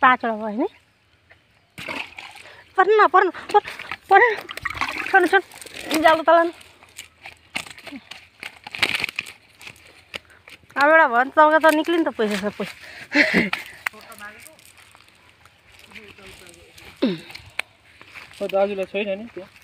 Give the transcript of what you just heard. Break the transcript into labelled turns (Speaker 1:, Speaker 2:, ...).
Speaker 1: पाँचवटा भयो नि पर्न जालो तल अब एउटा भयो नि चौका त निक्लियो नि त पैसा सबै
Speaker 2: दाजुलाई छैन नि त्यो